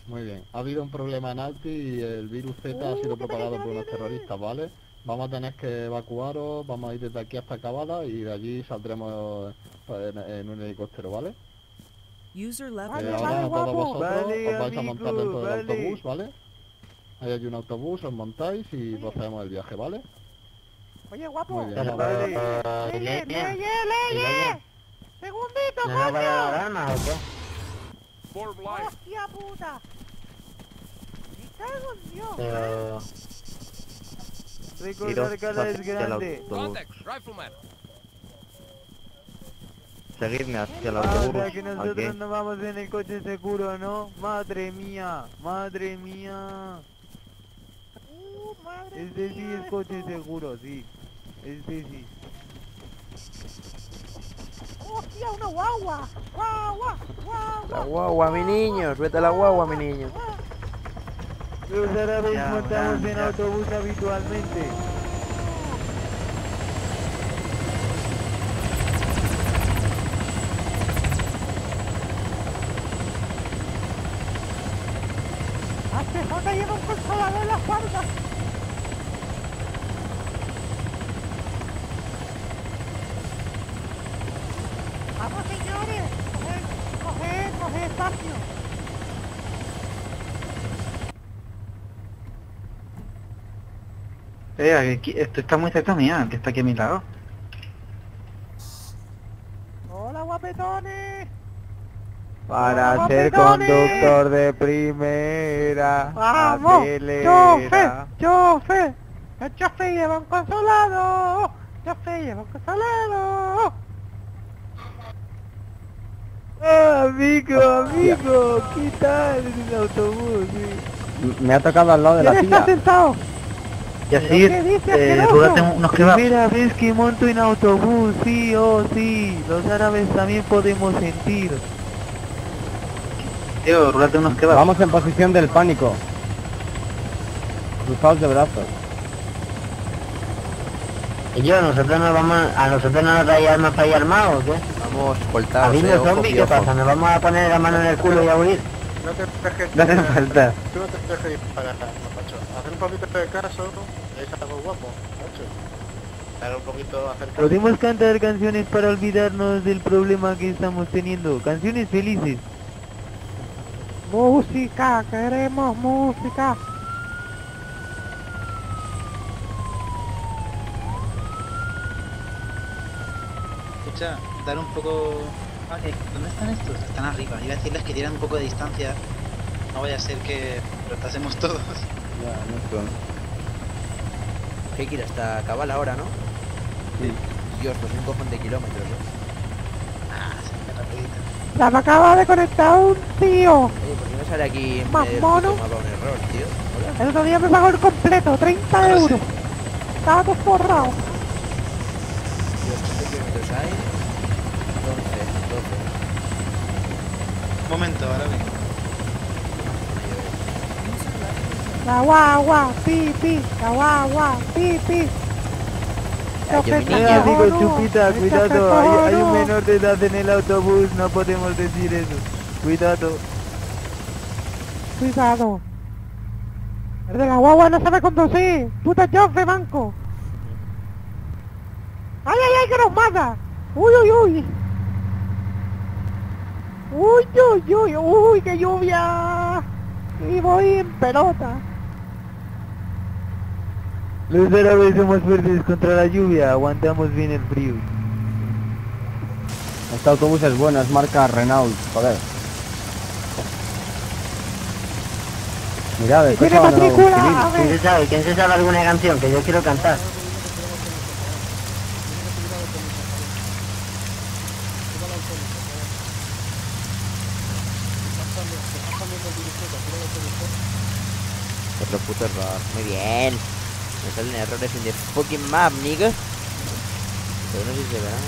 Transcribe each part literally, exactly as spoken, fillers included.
Muy bien. Ha habido un problema en Alti y el virus Z ha Uh, sido que me propagado que por me unos terroristas, ¿vale? Vamos a tener que evacuaros, vamos a ir desde aquí hasta Kavala y de allí saldremos eh, en, en un helicóptero, ¿vale? User left Eh, Vale, your vale, ahora channel. todos guapo. vosotros Vale, os vais a montar amigo, dentro del vale. autobús, ¿vale? Hay allí un autobús, os montáis y Oye, procedemos el viaje, ¿vale? oye, Muy guapo. bien. Vale. Leye, Leña, leye, ¿y leña? leye. Segundito, ¿No nos vaya a dar coño. armas o qué? Hostia puta. Me cago en Dios. Pero... Recordar que la es grande. Seguidme hacia el Ah, o autobús. sea que nosotros Aquí. no vamos en el coche seguro, ¿no? Madre mía, madre mía. Uh, madre Este sí mía, es coche esto. seguro, sí. Este sí. Hostia, una guagua. Guagua, guagua. La guagua, mi niño, suelta la guagua, mi niño. Los árabes Ya, montamos ya, en ya. autobús habitualmente. Hace falta lleva un consolador en la espalda. Vamos, señores. Coge, coge, coge espacio. Eh, aquí- esto está muy cerca mía, el que está aquí a mi lado. Hola, guapetones. Para Vamos, ser pedones. conductor de primera. Vamos, chofer, acelera. chofer. El chofer lleva un consolado. El chofer lleva un consolado. Ah, amigo, amigo, ¿qué tal en el autobús? Sí. Me ha tocado al lado de la ¿Quién está silla. sentado? Y así, ¿Qué dice, eh, asqueroso? rúgate unos kebabs. Primera vez que monto en autobús, sí, oh sí, los árabes también podemos sentir. Tío, rúgate unos kebabs. Vamos en posición del pánico. Cruzados de brazos. Y yo, nosotros nos vamos, a nosotros no nos dais armas para ir armados, ¿o qué? Vamos, ¿A escoltados, mí eh, los ojo, zombies qué piojo. pasa? ¿Nos vamos a poner la mano en el culo y a huir? No te dejes No hace falta. Tú no te dejes disparar, macho. Hacer un poquito de caso es algo guapo, macho. Dar un poquito acerca. Podemos cantar canciones para olvidarnos del problema que estamos teniendo, canciones felices. Música, queremos música. Escucha, dar un poco... Vale, ¿dónde están estos? Están arriba. Iba a decirles que dieran un poco de distancia. No vaya a ser que retrasemos todos. Ya, no son. Hay que ir hasta Cabal ahora, ¿no? Sí. Dios, pues un cojón de kilómetros, ¿eh? Ah, se me rapidito. La me acaba de conectar un tío. Oye, ¿por qué me sale aquí en Más el mono. puto mapa un error, tío? Hola. El otro día me pagó el completo, treinta No lo sé. euros. Estaba todo forrado. Dios, ¿cuántos kilómetros hay? once, doce. Un momento, ahora vengo. La guagua, pi, pi. La guagua, pi, pi. Ay, yo, mi Chofer, Eh, niño. amigo cojonudo, Chupita, el cuidado, chofer hay, hay un cojonudo. menor de edad en el autobús, no podemos decir eso. Cuidado. Cuidado. El de la guagua no sabe conducir. Puta chofer, manco. ¡Ay, ay, ay, que nos mata! ¡Uy, uy, uy! ¡Uy, uy, uy! ¡Uy, qué lluvia! Y voy en pelota. Los árabes somos fuertes contra la lluvia, aguantamos bien el frío. Este autobús es bueno, es marca Renault, joder. Mira, de Tiene coche abandonado un matrícula, civil. a ¿Quién se ver. sabe? ¿Quién se sabe alguna canción? Que yo quiero cantar. Otro puto error. Muy bien. Me salen errores en the fucking map, nigga. Pero no sé si se verán.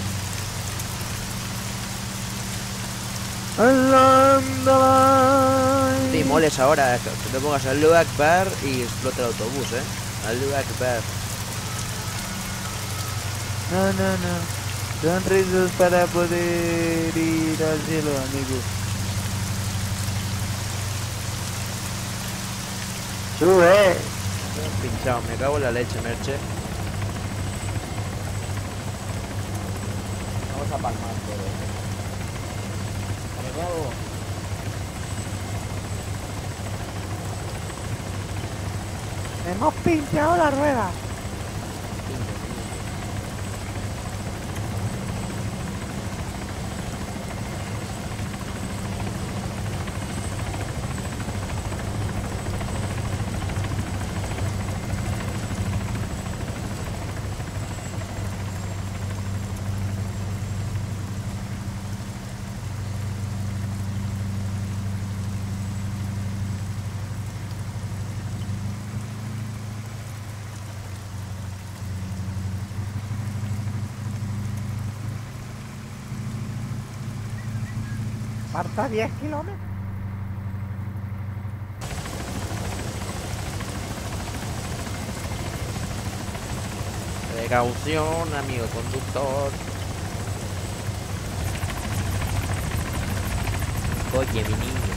Ya. Te moles ahora, que te pongas al Allahu Akbar y explota el autobús, eh. Allahu Akbar. No, no, no. Son rezos para poder ir al cielo, amigo. Sube. Pinchado, me cago en la leche, Merche. Vamos a palmar todo. Arreglado. Hemos pinchado la rueda. Falta diez kilómetros. Precaución, amigo conductor. Oye, mi niño.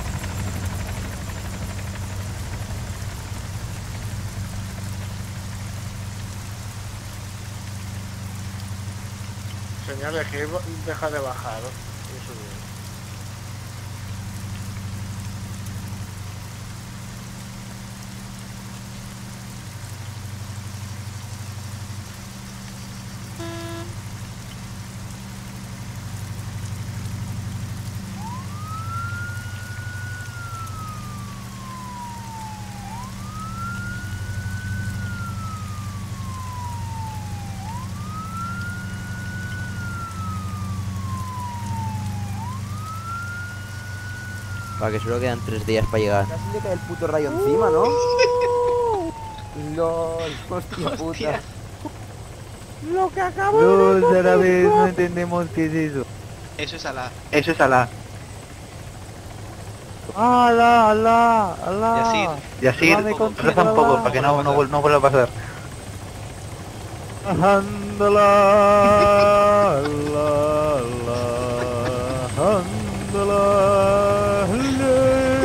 Señales que deja de bajar. Y subir. Para que solo quedan tres días para llegar. Casi le cae el puto rayo encima, ¿no? LOL, hostia puta. Lo que acabo de ver. LOL, otra vez no entendemos qué es eso. Eso es Alá. Eso es Alá. Alá, Alá, Alá. Yacir. Yacir, Vale, contigo, reza un poco Alá. para que no, no, vuel- no vuelva a pasar. Ándala, Alá, Alá, ándala, Alá,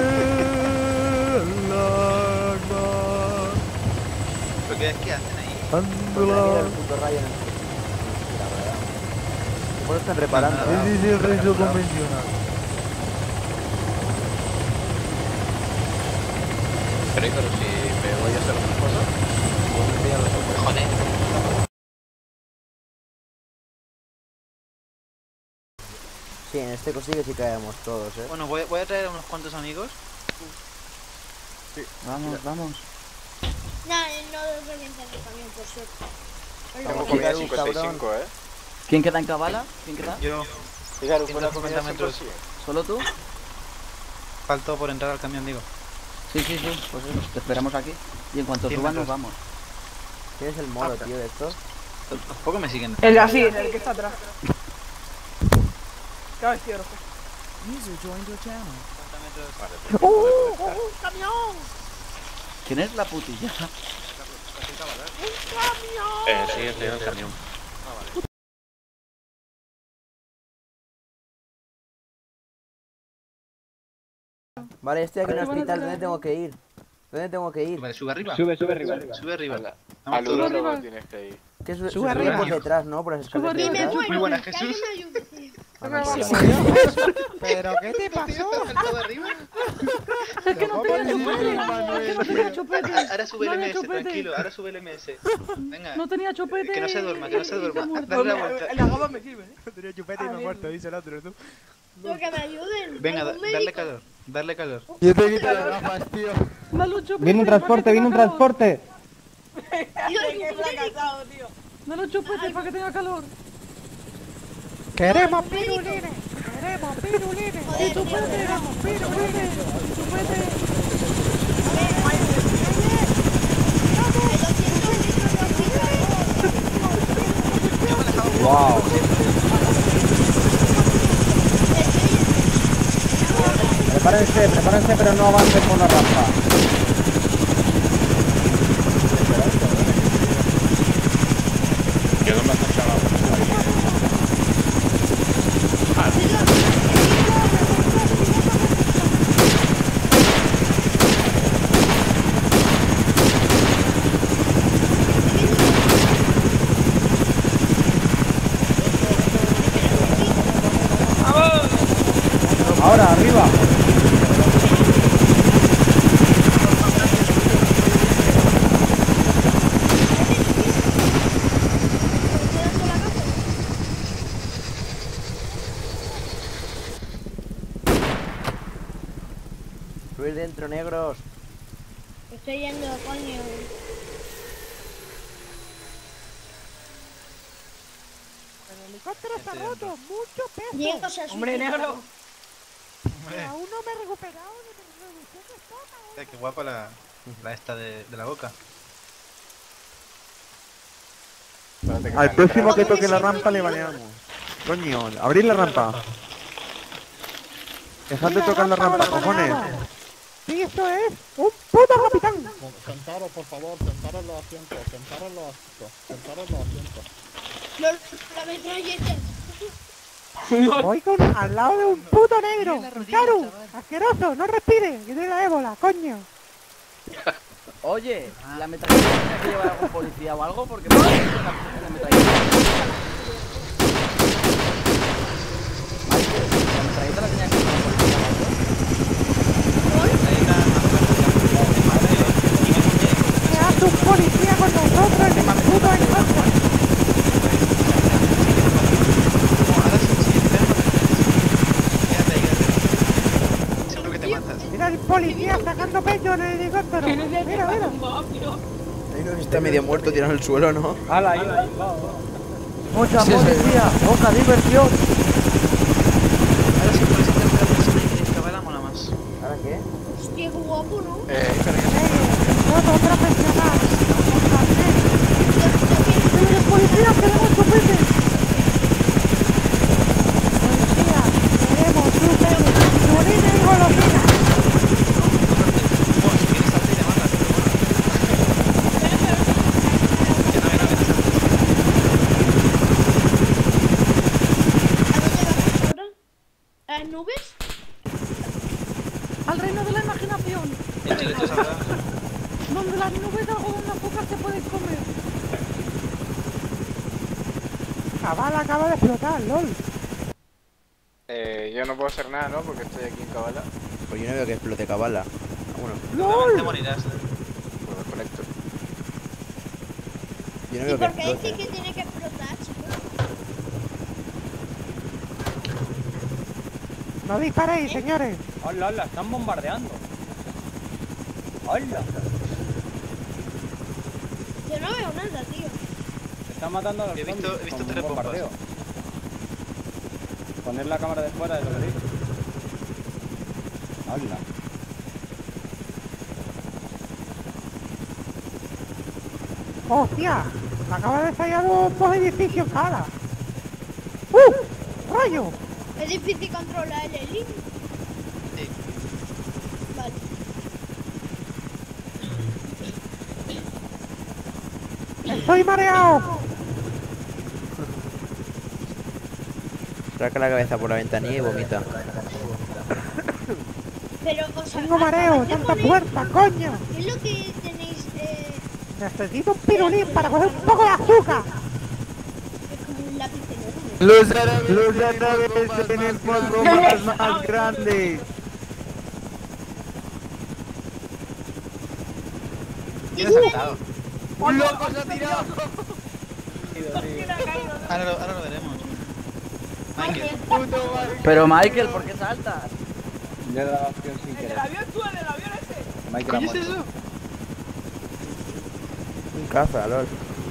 Alá, ¿Pero qué, qué hacen ahí? ándala. el puto rayo en el... La verdad. Igual están reparando. Nada. Ese es el rezo convencional. Pero, pero si me voy a hacer otra cosa, Joder. Sí, en este cosillo sí caemos todos, eh. Bueno, voy, voy a traer a unos cuantos amigos. Vamos, vamos. No, no revientan el camión, por suerte. tengo Vamos, comida Figaru, cincuenta y cinco, ¿eh? ¿Quién queda en Cabala? ¿Quién queda? Yo Figaru, ciento fuera cincuenta comida metros. cien por cien. ¿Solo tú? faltó por entrar al camión, digo. Sí, sí, sí. Pues eso, te esperamos aquí. Y en cuanto cien suban nos metros. vamos. ¿Quién es el moro, tío, de esto? Tampoco me siguen. El de así, el que está atrás. Cada vez quiero. User joined your channel. ¡Uh! ¡Uh! ¡Un camión! ¿Quién es la putilla? Eh, sí, estoy en el camión. Vale, estoy aquí en el hospital, ¿dónde tengo que ir? ¿Dónde tengo que ir? Vale, sube arriba. Sube, sube arriba. Sube arriba. Al Vamos todos. urólogo tienes que ir. ¿Qué sube, Sube se sube arriba. por detrás, ¿no? Por las escaleras de Y me detrás. muero. Muy buena, que Jesús. alguien me ayude. Ah, no, sí. ¿Pero qué te pasó? ¿Saltado arriba? Es que no tenía chupete. Es que no tenía chupete. Ahora sube el No había M S, chupete. tranquilo, ahora sube el M S. Venga, No tenía chupete. que no se duerma, que no se y duerma. muerto. Dale la vuelta. La gama me sirve. No tenía chupete y Ah, me he bien. muerto, dice el otro, tú. Pero que me ayuden. Venga, da- ¿Algún darle médico? calor, darle calor. Yo te quito las gafas, tío. Dale un chupete. Viene un transporte, viene un transporte. Yo, ¿qué fracasado, tío? Dale un chupete para que tenga calor. Queremos pirulines. Queremos pirulines. Joder, tío, Chupete. queremos Pirulines. Chupete. Wow. Prepárense, prepárense, pero no avancen por la rampa. ¿Qué dónde has echado? Ahora, arriba. Subir dentro, negros. Estoy yendo, coño. El helicóptero está roto, mucho peso. Diego se ha Hombre, suicidado. negro. Hombre, Aún no me he recuperado de mi reducción de estómago. eh, qué guapa la, la esta de, de la boca. Espérate que Al me próximo entra. que toque la rampa le baneamos. Coño, abrir la rampa. Dejad de tocar la rampa, cojones. Sí, esto es un puto capitán. Sentaros, por favor, sentaros en los asientos, sentaros en los asientos, sentaros en los asientos. Los, la metralleta. Voy con, al lado de un puto negro. Caru, asqueroso, no respire, que tiene la ébola, coño. Oye, la metralleta tiene que llevar algún policía o algo porque me la, la metralleta. Ay, la metralleta la tenía que llevar un policía o algo. ¿Qué hace un policía con nosotros en el puto helicóptero? Seguro que te matas. Mira el policía sacando pecho en el helicóptero. Mira, mira. Está medio muerto tirado en el suelo, ¿no? ¡Hala, ahí! Mucha policía, poca diversión. Ahora sí puedes hacer la persona y que cabala mola más. ¿Ahora qué? Hostia, qué guapo, ¿no? Eh, espera que Foto profesional. ¡Señores policías, queremos chupete! Policía, queremos chupete, chulines y golosinas. Bueno, si quieres salte y te matas, pero bueno. Que no, que no, que no. ¿A dónde vamos ahora? ¿A las nubes? Al reino de la imaginación, El chiquito sabrá. donde las nubes de algodón de azúcar se pueden comer. Cabala acaba de explotar, lol. Eh, yo no puedo hacer nada, ¿no? Porque estoy aquí en Cabala. Pues yo no veo que explote cabala. Ah, bueno, Seguramente morirás. Pues me conecto. yo no ¿Y veo que por qué dice explote. que tiene que explotar, chicos? No disparéis, señores. Hola, hola, están bombardeando. Hola, Yo no veo nada, tío. se están matando a los He visto- zombies he visto con un tres bombas. bombardeo. Poner la cámara de fuera de lo que digo. Hola. ¡Hostia! Acaba de fallar dos, dos edificios cada. ¡Uh! ¡Rayo! Es difícil controlar el heli. Sí. Vale. ¡Estoy mareado! Saca la cabeza por la ventanilla y vomita. Pero, o sea, Tengo mareo, acabas de tanta poner- fuerza, coño. ¿Qué es lo que tenéis? Eh, Necesito un pirulín para coger un poco de azúcar. es como un lápiz enorme. Los árabes, los árabes tienen cuatro más más grandes. ¿Quién ha saltado? ¡Un loco se ha tirado! Ahora lo, ahora lo veremos. Michael. Pero Michael, ¿por qué saltas? Le he dado la opción sin querer. ¿El avión tú, el avión ese? Michael ha ¿Qué es muerto. eso? Un caza, lol.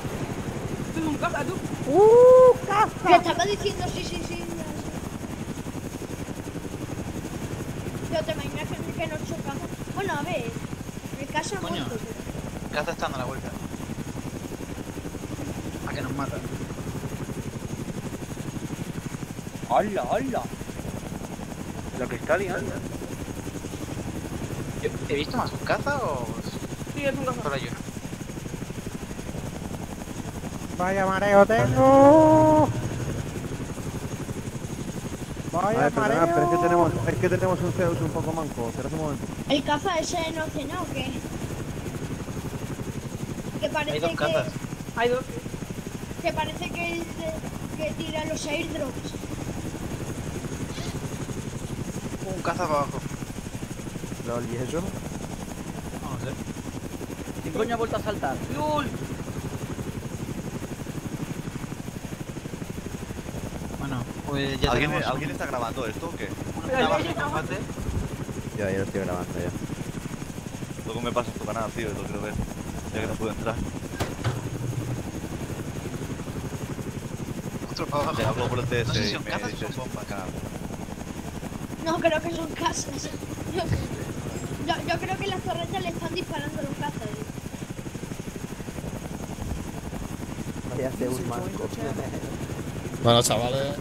¡Uh! Que ¡Caza! estaba diciendo sí, sí, sí. Pero te imaginas que, que nos chocamos. Bueno, a ver. El caso ha Coño. muerto. pero- Caza está dando la vuelta. A que nos matan. ¡Hola, hola! Lo que está liando. Yo- ¿He visto más un caza o...? Sí, es un caza. Solo hay uno. Vaya mareo tengo. A Vaya ver, perdona, mareo. pero es que tenemos, es que tenemos un Zeus un poco manco. Espera un momento. ¿El caza ese no cena o qué? Que parece Hay dos que... cazas. Hay dos. Que parece que es de- que tira los airdrops. un caza para abajo. Lol, ¿y eso? Vamos a ver. ¿Quién coño ha vuelto a saltar? ¡Lul! Bueno, pues ya ¿Alguien, tenemos ¿Alguien está grabando esto o qué? una base de combate. Yo, yo lo estoy grabando ya. Luego me pasas tu canal, tío, lo quiero ver. Ya que no puedo entrar. Otro para abajo. Te hablo por el T S No sé si y son me cazas o dices, son bombas. cago. No, creo que son casas. Yo, yo, yo creo que las torretas le están disparando a los cazas. Vaya Zeus más. Bueno, chavales.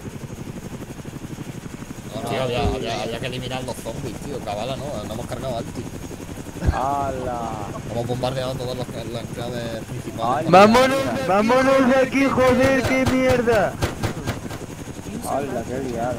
No, tío, había, había, había que eliminar los zombies, tío. Cabala, no, no hemos cargado alti. ¡Hala! Hemos bombardeado todas las las claves principales. ¡Vámonos! ¡Vámonos de aquí, joder! ¡Qué mierda! ¡Hala, qué liada!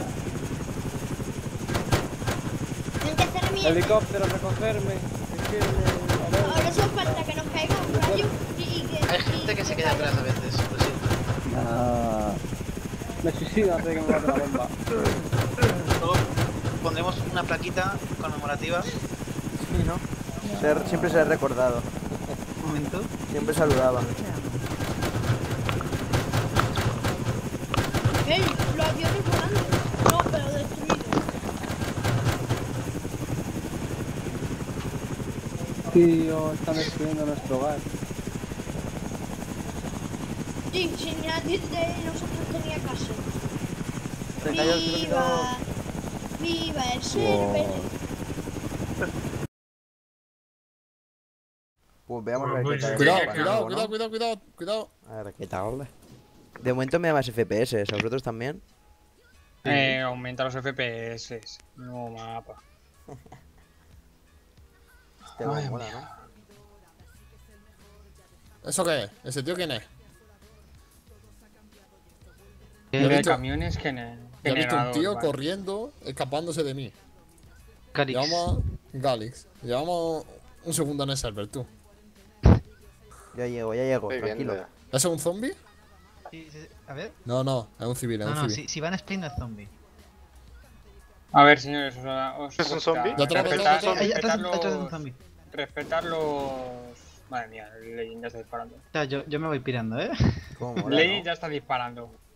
Tienen que hacer mierda. ¡Helicóptero, recogerme! Es que me... Ahora solo falta que nos caiga un rayo y, y que... Hay gente que se queda atrás a veces, lo siento. Ah, me suicido antes de que me mate la bomba. Luego pondremos una plaquita conmemorativa. Sí, ¿no? Ser, siempre se ha recordado. Un momento. Siempre saludaba. ¡Ey! Los aviones volando. No, pero destruidos. Tío, están destruyendo nuestro hogar. Sí, si nadie de nosotros tenía caso. Se cayó el servidor. ¡Viva! ¡Viva el server! Pues veamos a ver qué tal. Cuidado, el cuidado, ¿no? cuidado, cuidado, cuidado, cuidado. A ver qué tal. De momento me da más F P S, ¿a vosotros también? Eh, aumenta los F P S. No mapa. Este juego mola, ¿no? ¿Eso qué es? ¿Ese tío quién es? El Yo he de visto- camiones que ne- Yo he visto un generador, tío vale. corriendo, escapándose de mí. Calix. Llevamos Galix. Llevamos un segundo en el server, tú. Ya llego, ya llego, Estoy tranquilo. viendo. ¿Ese es un zombie? Sí, sí, A ver. No, no, es un civil, es No, un no, civil. si, si van a sprint no es zombie. A ver, señores, os, os ¿Es un zombie? Detrás, Respetar, detrás, detrás. Ahí, respetar atrás, atrás de un los... zombie. Respetar los... Madre mía, el Legend ya está disparando. O sea, yo, yo me voy pirando, ¿eh? ¿Cómo mola, Legend no? ya está disparando.